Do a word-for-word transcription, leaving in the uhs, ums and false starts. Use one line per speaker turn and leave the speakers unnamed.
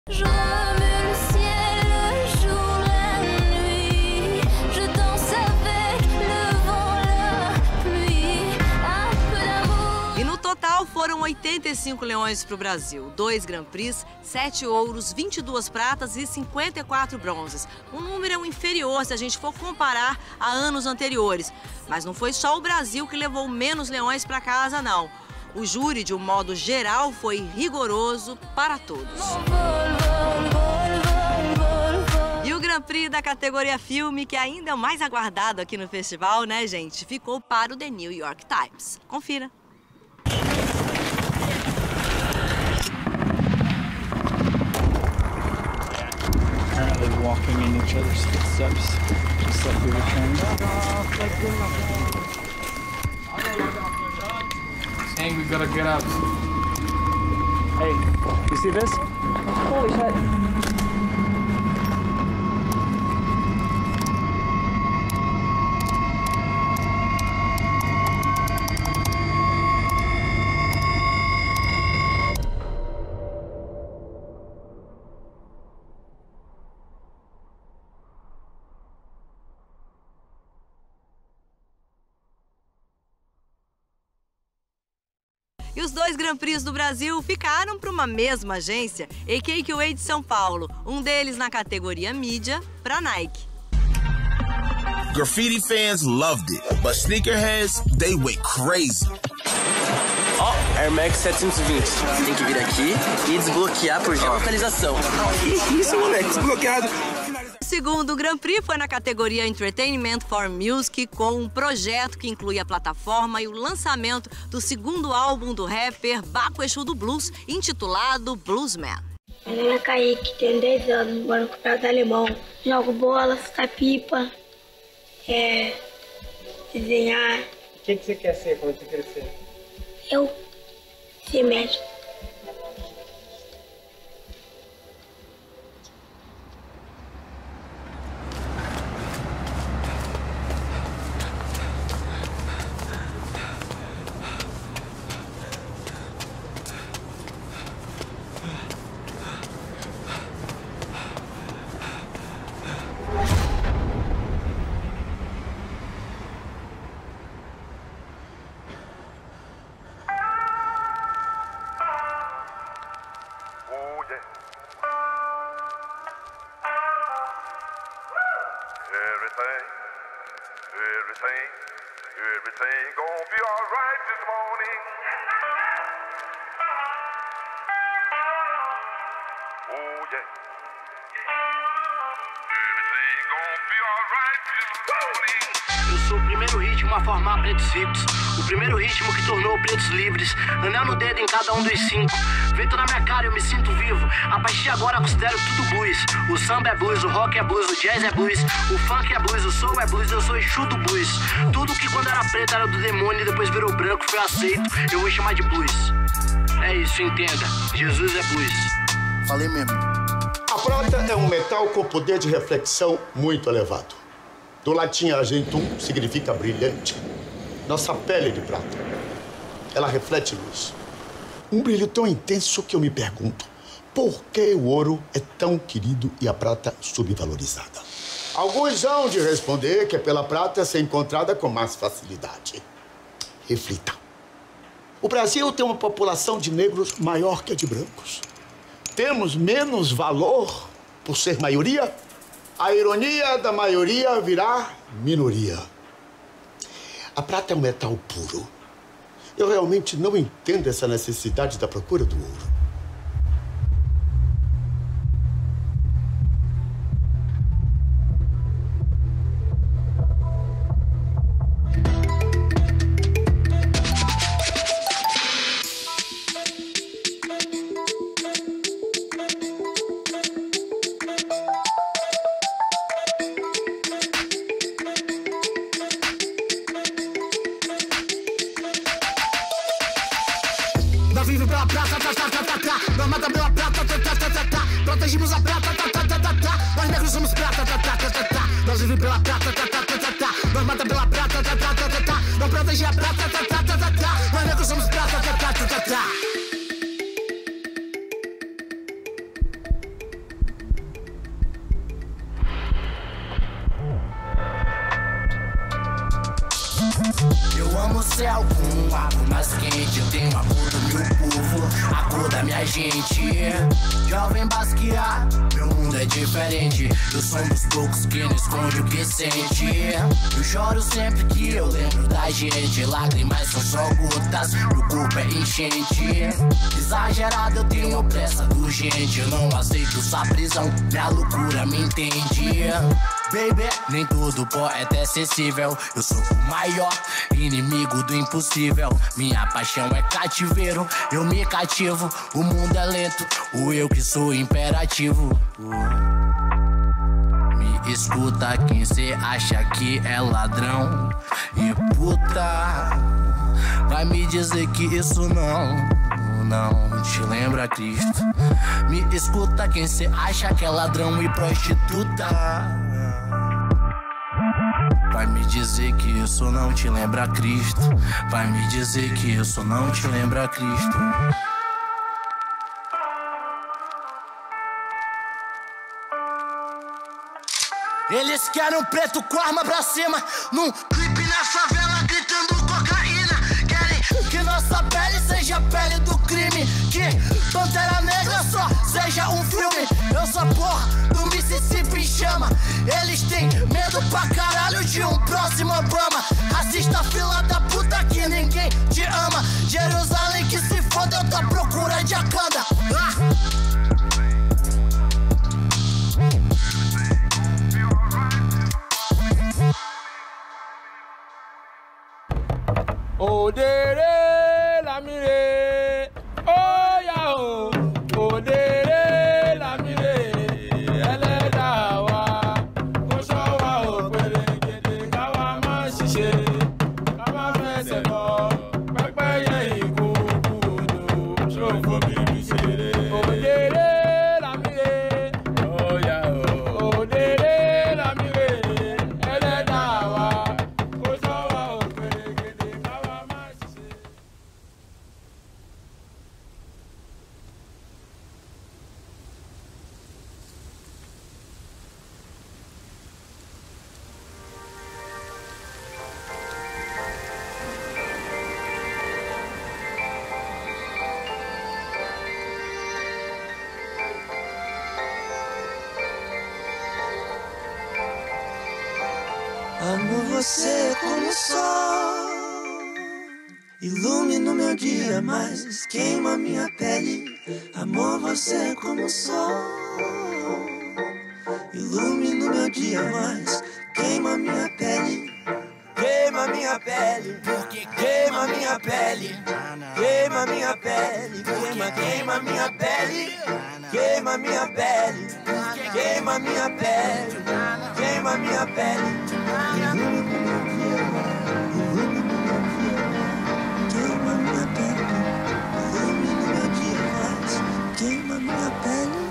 E no total foram oitenta e cinco leões para o Brasil, dois Grand Prix, sete ouros, vinte e duas pratas e cinquenta e quatro bronzes. Um número inferior se a gente for comparar a anos anteriores. Mas não foi só o Brasil que levou menos leões para casa, não. O júri, de um modo geral, foi rigoroso para todos. E o Grand Prix da categoria filme, que ainda é o mais aguardado aqui no festival, né, gente? Ficou para o The New York Times. Confira.
Apparently walking in each other's footsteps, just like we were trained. Saying we gotta get out. Hey, you see this? Holy shit.
E os dois Grand Prix do Brasil ficaram para uma mesma agência, A K Q A de São Paulo. Um deles na categoria mídia, para Nike.
Graffiti fans loved it, but sneakerheads, they went crazy.
Ó, oh, Air Max setecentos e vinte. Você tem que vir aqui e desbloquear por geolocalização. Que isso, moleque? Desbloqueado.
O segundo Grand Prix foi na categoria Entertainment for Music, com um projeto que inclui a plataforma e o lançamento do segundo álbum do rapper Baco Exu do Blues, intitulado Bluesman.
Meu nome é Kaique, tenho dez anos, moro no Campeonato Alemão. Jogo bola, soltar pipa, é, desenhar.
O que, que você quer ser quando você crescer?
Eu ser médico.
Everything, everything, everything gonna be alright this morning. Oh yeah. Everything gonna be alright this morning.
Eu sou o primeiro ritmo a formar pretos ricos, o primeiro ritmo que tornou pretos livres, anel no dedo em cada um dos cinco. Feito na minha cara, eu me sinto vivo. A partir de agora considero tudo blues. O samba é blues, o rock é blues, o jazz é blues, o funk é blues, o soul é blues, eu sou Exu do blues. Tudo que quando era preto era do demônio e depois virou branco, foi aceito, eu vou chamar de blues. É isso, entenda. Jesus é blues.
Falei mesmo. A prata é um metal com poder de reflexão muito elevado. Do latim argentum significa brilhante. Nossa pele é de prata. Ela reflete luz. Um brilho tão intenso que eu me pergunto por que o ouro é tão querido e a prata subvalorizada. Alguns hão de responder que é pela prata ser encontrada com mais facilidade. Reflita. O Brasil tem uma população de negros maior que a de brancos. Temos menos valor por ser maioria? A ironia da maioria virá minoria. A prata é um metal puro. Eu realmente não entendo essa necessidade da procura do ouro.
Nós vivemos pela prata, tá, tá, tá, tá, tá. Nós matamos pela prata, tá, tá, tá, tá, tá. Protegimos a prata, tá, tá, tá, tá, tá. Nós negros somos prata, tá, tá, tá, tá, tá. Nós vivemos pela prata, tá, tá, tá, tá, tá. Nós matamos pela prata, tá, tá, tá, tá, tá. Nós protegemos a prata, tá, tá, tá, tá, tá. Nós negros somos prata, tá, tá, tá, tá, tá. no céu com um ar mais quente. Eu tenho a cor do meu povo, a cor da minha gente. Jovem Basquiat, meu mundo é diferente. Eu sou um dos poucos que não esconde o que sente. Eu choro sempre que eu lembro da gente. Lágrimas são só gotas, meu corpo é enchente. Exagerado, eu tenho pressa urgente. Eu não aceito sua prisão, minha loucura me entende. Baby, nem todo poeta é acessível. Eu sou o maior inimigo do impossível. Minha paixão é cativeiro, eu me cativo. O mundo é lento, o eu que sou imperativo. Me escuta quem cê acha que é ladrão e puta. Vai me dizer que isso não, não te lembra Cristo. Me escuta quem cê acha que é ladrão e prostituta. Vai me dizer que isso não te lembra Cristo. Vai me dizer que isso não te lembra Cristo. Eles querem um preto com arma pra cima, num clipe na favela gritando cocaína. Querem que nossa pele seja a pele do crime, que Pantera Negra só seja um filme. Eu sou a porra do Mississippi em chama. Eles têm medo pra caralho de um próximo Obama. Racista fila da puta que ninguém te ama. Jerusalém que se foda, eu tô à procura de Akanda. Ah!
Odere la mire, oh ya oh, odere la mire, ẹlẹ́dàá wa, kó ṣọ́ wa ò pèrègèdè káwa má ṣiṣẹ́, ká má fẹsẹ̀ bọ́, pẹ́pẹ́yẹ ìkòkò odò, ṣòfò bíbí ṣeré. Odere la mire, oh ya oh, odere la mire, ẹlẹ́dàá wa, kó ṣọ́ wa ò pèrègèdè káwa má ṣiṣẹ́.
Amo você como o sol, ilumina o meu dia, mas queima minha pele. Amo você como o sol, ilumina o meu dia, mas queima minha pele. Queima minha pele, porque queima minha pele. Queima minha pele, queima, queima minha pele. Queima minha pele, queima minha pele. Queima minha pele. Queima minha pele, ilumina meu dia, mas queima minha pele.